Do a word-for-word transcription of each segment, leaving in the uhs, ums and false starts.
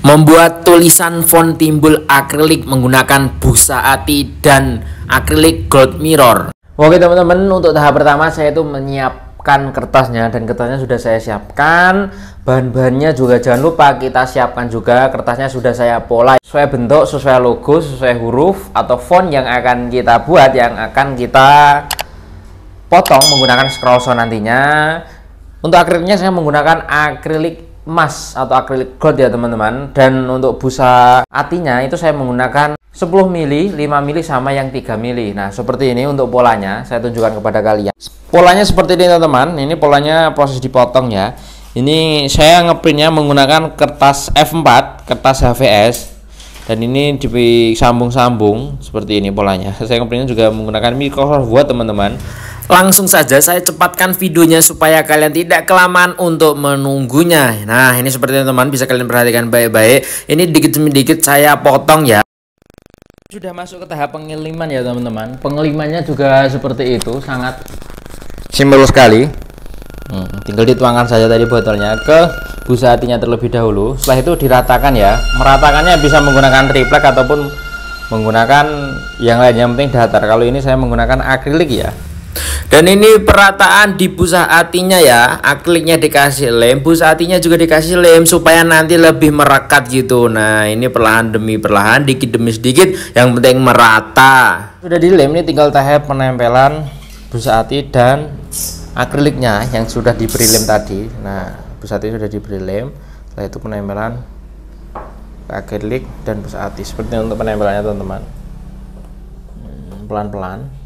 Membuat tulisan font timbul akrilik menggunakan busa ati dan akrilik gold mirror. Oke teman-teman, untuk tahap pertama saya itu menyiapkan kertasnya, dan kertasnya sudah saya siapkan. Bahan-bahannya juga jangan lupa kita siapkan juga. Kertasnya sudah saya pola sesuai bentuk, sesuai logo, sesuai huruf atau font yang akan kita buat, yang akan kita potong menggunakan scroll saw nantinya. Untuk akriliknya saya menggunakan akrilik emas atau akrilik gold ya teman-teman. Dan untuk busa atinya itu saya menggunakan sepuluh mili, lima mili sama yang tiga mili. Nah seperti ini untuk polanya, saya tunjukkan kepada kalian. Polanya seperti ini teman-teman. Ini polanya proses dipotong ya. Ini saya ngeprintnya menggunakan kertas F empat, kertas H V S, dan ini disambung-sambung seperti ini polanya. Saya ngeprintnya juga menggunakan Microsoft Word teman-teman. Langsung saja saya cepatkan videonya supaya kalian tidak kelamaan untuk menunggunya. Nah ini seperti ini teman, bisa kalian perhatikan baik-baik. Ini dikit demi dikit saya potong ya. Sudah masuk ke tahap pengeliman ya teman-teman. Pengelimannya juga seperti itu, sangat simpel sekali. hmm, Tinggal dituangkan saja tadi botolnya ke busa hatinya terlebih dahulu. Setelah itu diratakan ya. Meratakannya bisa menggunakan triplek ataupun menggunakan yang lain, yang penting datar. Kalau ini saya menggunakan akrilik ya. Dan ini perataan di busa hatinya ya. Akriliknya dikasih lem, busa hatinya juga dikasih lem supaya nanti lebih merekat gitu. Nah ini perlahan demi perlahan, dikit demi sedikit, yang penting merata. Sudah dilem, ini tinggal tahap penempelan busa hati dan akriliknya yang sudah diberi lem tadi. Nah busa hati sudah diberi lem, setelah itu penempelan akrilik dan busa hati. Seperti untuk penempelannya teman-teman, pelan-pelan.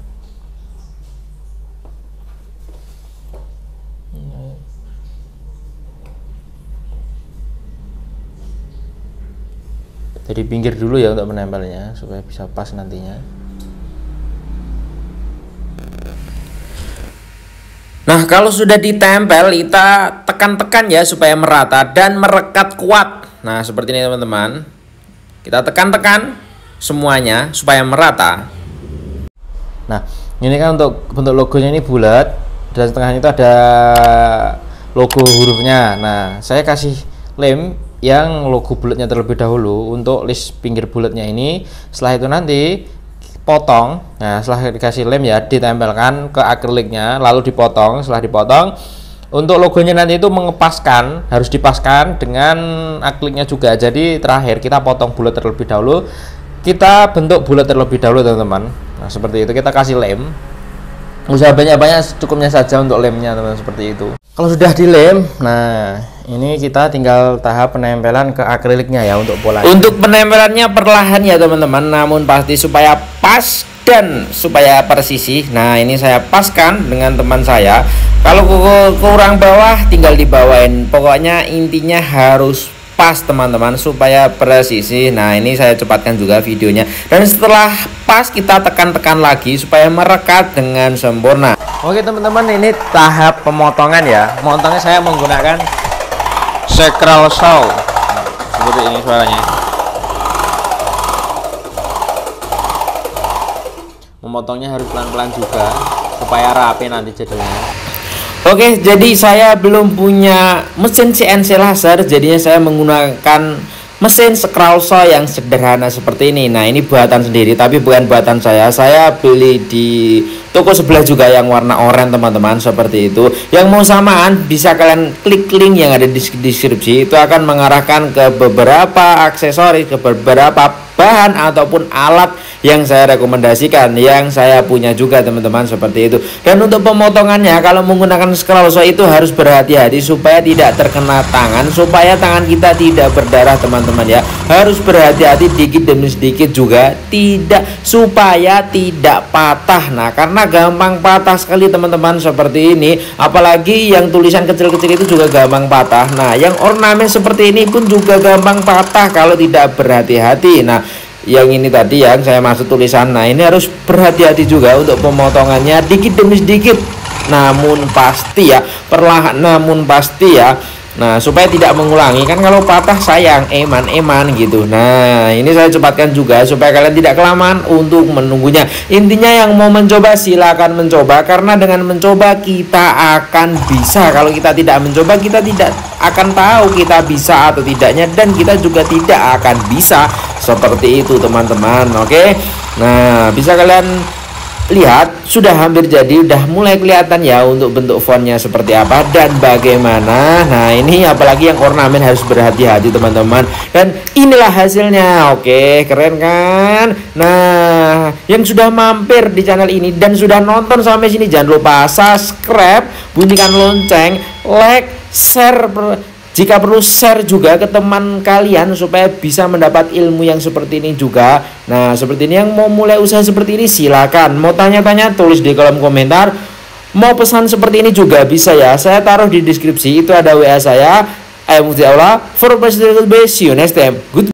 Jadi pinggir dulu ya untuk menempelnya supaya bisa pas nantinya. Nah kalau sudah ditempel, kita tekan-tekan ya supaya merata dan merekat kuat. Nah seperti ini teman-teman, kita tekan-tekan semuanya supaya merata. Nah ini kan untuk bentuk logonya ini bulat, dan setengahnya itu ada logo hurufnya. Nah saya kasih lem yang logo bulatnya terlebih dahulu untuk list pinggir bulatnya ini. Setelah itu nanti potong. Nah setelah dikasih lem ya, ditempelkan ke akriliknya lalu dipotong. Setelah dipotong, untuk logonya nanti itu mengepaskan, harus dipaskan dengan akriliknya juga. Jadi terakhir kita potong bulat terlebih dahulu, kita bentuk bulat terlebih dahulu teman-teman. Nah seperti itu, kita kasih lem. Usaha banyak-banyak, cukupnya saja untuk lemnya teman-teman, seperti itu. Kalau sudah dilem, nah ini kita tinggal tahap penempelan ke akriliknya ya untuk pola. Untuk penempelannya perlahan ya teman-teman, namun pasti supaya pas dan supaya presisi. Nah ini saya paskan dengan teman saya. Kalau kurang bawah tinggal dibawain. Pokoknya intinya harus pas teman-teman supaya presisi. Nah ini saya cepatkan juga videonya. Dan setelah pas kita tekan-tekan lagi supaya merekat dengan sempurna. Oke teman-teman, ini tahap pemotongan ya. Memotongnya saya menggunakan scroll saw. Seperti ini suaranya. Memotongnya harus pelan-pelan juga supaya rapi nanti jadinya. Oke, jadi saya belum punya mesin C N C laser, jadinya saya menggunakan mesin scroll saw yang sederhana seperti ini. Nah ini buatan sendiri, tapi bukan buatan saya. Saya beli di toko sebelah juga yang warna oranye teman-teman, seperti itu. Yang mau samaan bisa kalian klik link yang ada di deskripsi. Itu akan mengarahkan ke beberapa aksesoris, ke beberapa bahan ataupun alat yang saya rekomendasikan, yang saya punya juga teman-teman, seperti itu. Dan untuk pemotongannya, kalau menggunakan scroll saw itu harus berhati-hati supaya tidak terkena tangan, supaya tangan kita tidak berdarah teman-teman ya. Harus berhati-hati dikit demi sedikit juga, tidak, supaya tidak patah. Nah karena gampang patah sekali teman-teman seperti ini, apalagi yang tulisan kecil-kecil itu juga gampang patah. Nah yang ornamen seperti ini pun juga gampang patah kalau tidak berhati-hati. Nah yang ini tadi yang saya maksud tulisan, nah ini harus berhati-hati juga untuk pemotongannya, dikit demi sedikit namun pasti ya, perlahan namun pasti ya. Nah, supaya tidak mengulangi, kan kalau patah sayang, eman-eman gitu. Nah, ini saya cepatkan juga supaya kalian tidak kelamaan untuk menunggunya. Intinya yang mau mencoba silakan mencoba, karena dengan mencoba kita akan bisa. Kalau kita tidak mencoba, kita tidak akan tahu kita bisa atau tidaknya, dan kita juga tidak akan bisa. Seperti itu teman-teman. Oke. Nah, bisa kalian lihat sudah hampir jadi, udah mulai kelihatan ya untuk bentuk fontnya seperti apa dan bagaimana. Nah, ini apalagi yang ornamen harus berhati-hati teman-teman, dan inilah hasilnya. Oke, keren kan? Nah, yang sudah mampir di channel ini dan sudah nonton sampai sini, jangan lupa subscribe, bunyikan lonceng, like, share, jika perlu share juga ke teman kalian supaya bisa mendapat ilmu yang seperti ini juga. Nah, seperti ini yang mau mulai usaha seperti ini silakan. Mau tanya-tanya tulis di kolom komentar. Mau pesan seperti ini juga bisa ya. Saya taruh di deskripsi, itu ada W A saya. I am Mufti Allah. For see you next time. Good.